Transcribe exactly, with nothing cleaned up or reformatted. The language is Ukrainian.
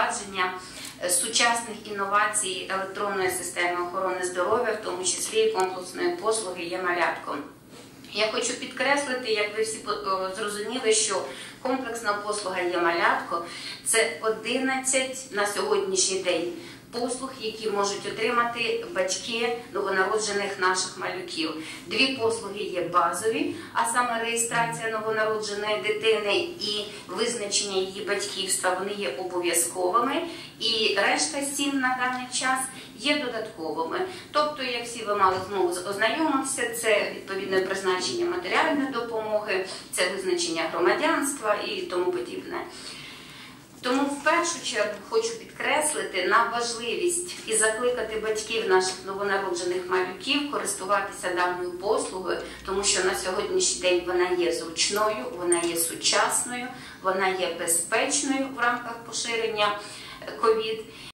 впровадження сучасних інновацій електронної системи охорони здоров'я, в тому числі і комплексної послуги «Є-малятко». Я хочу підкреслити, як ви всі зрозуміли, що комплексна послуга «Є-малятко» – це одинадцять на сьогоднішній день послуг, які можуть отримати батьки новонароджених наших малюків. Дві послуги є базові, а саме реєстрація новонародженої дитини і визначення її батьківства, вони є обов'язковими, і решта сім на даний час є додатковими. Тобто, як всі ви мали змогу ознайомитися, це відповідне призначення матеріальної допомоги, це визначення громадянства і тому подібне. Тому в першу чергу хочу підкреслити на важливість і закликати батьків наших новонароджених малюків користуватися даною послугою, тому що на сьогоднішній день вона є зручною, вона є сучасною, вона є безпечною в рамках поширення ковід.